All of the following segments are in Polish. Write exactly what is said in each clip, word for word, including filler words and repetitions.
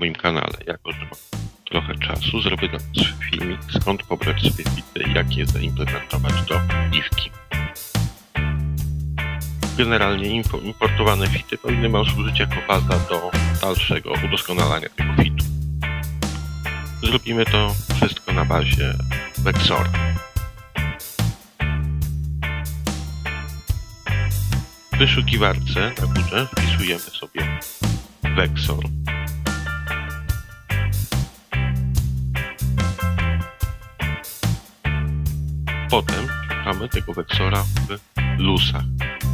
moim kanale. Jako że mam trochę czasu, zrobię dla Was filmik, skąd pobrać sobie fity i jak je zaimplementować do Iwki. Generalnie importowane fity powinny Wam służyć jako baza do dalszego udoskonalania tego fitu. Zrobimy to wszystko na bazie Vexora. W wyszukiwarce na górze wpisujemy sobie Vexor. Potem szukamy tego Vexora w lusach.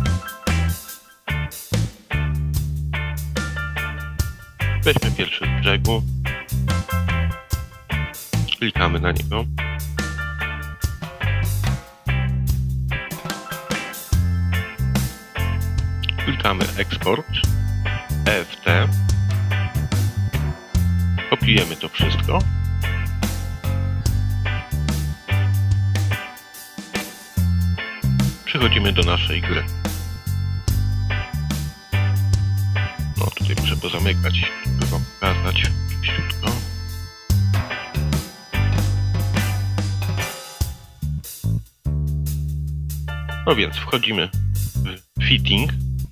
Weźmy pierwszy z brzegu. Klikamy na niego. Klikamy Export, E F T. Kopiujemy to wszystko. Przechodzimy do naszej gry. No tutaj muszę pozamykać, żeby Wam pokazać szybciutko. No więc wchodzimy w Fitting.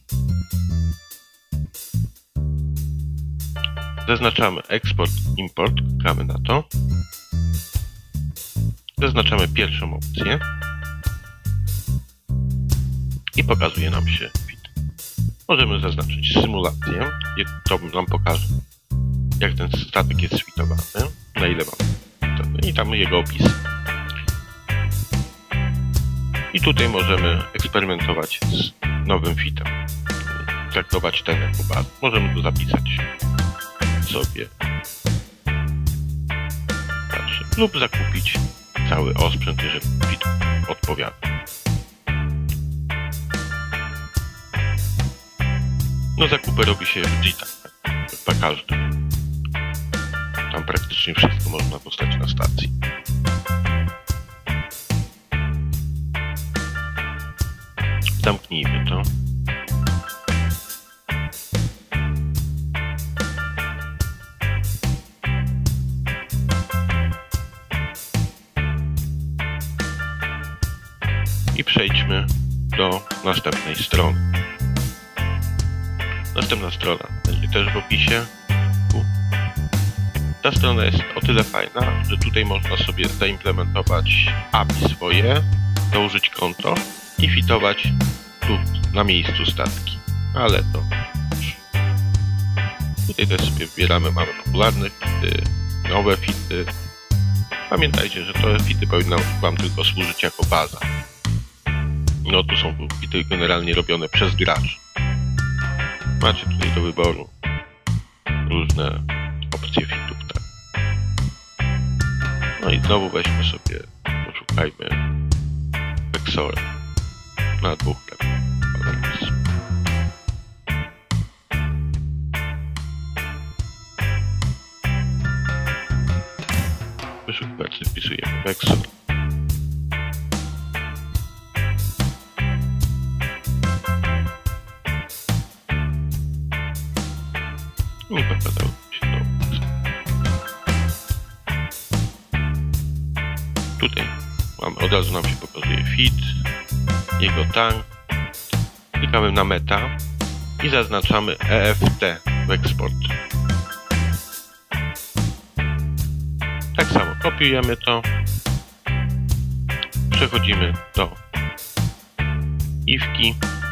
Zaznaczamy Export, Import, klikamy na to. Zaznaczamy pierwszą opcję. I pokazuje nam się fit. Możemy zaznaczyć symulację, to nam pokaże, jak ten statek jest sfitowany, na ile mamy, i tam jego opis. I tutaj możemy eksperymentować z nowym fitem, traktować ten jako bazę. Możemy tu zapisać sobie znaczy, lub zakupić cały osprzęt, jeżeli fit odpowiada. No zakupy robi się w Jita, chyba każdy. Tam praktycznie wszystko można dostać na stacji. Zamknijmy to. I przejdźmy do następnej strony. Następna strona będzie też w opisie. Ta strona jest o tyle fajna, że tutaj można sobie zaimplementować A P I swoje, dołożyć konto i fitować tu na miejscu statki. Ale to już. Tutaj też sobie wybieramy, mamy popularne fity, nowe fity. Pamiętajcie, że te fity powinny Wam tylko służyć jako baza. No tu są fity generalnie robione przez graczy. Macie tutaj do wyboru różne opcje fitów, tak. No i znowu weźmy sobie, poszukajmy Vexora na dwóch level. W wyszukiwarce wpisujemy Vexor. I pokazał się to. Tutaj mamy, od razu nam się pokazuje fit, jego tank. Klikamy na meta i zaznaczamy E F T w export. Tak samo kopiujemy to. Przechodzimy do Iwki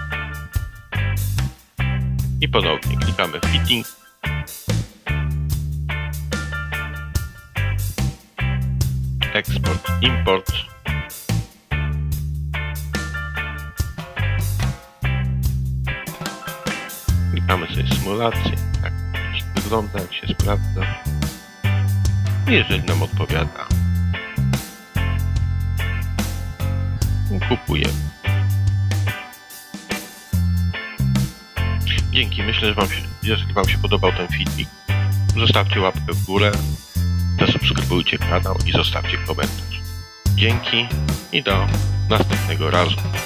i ponownie klikamy fitting. Export, import. Klikamy sobie symulację, tak wygląda, jak się sprawdza. Jeżeli nam odpowiada, kupujemy. Dzięki, myślę, że wam się, jeżeli Wam się podobał ten filmik, zostawcie łapkę w górę, zasubskrybujcie kanał i zostawcie komentarz. Dzięki i do następnego razu.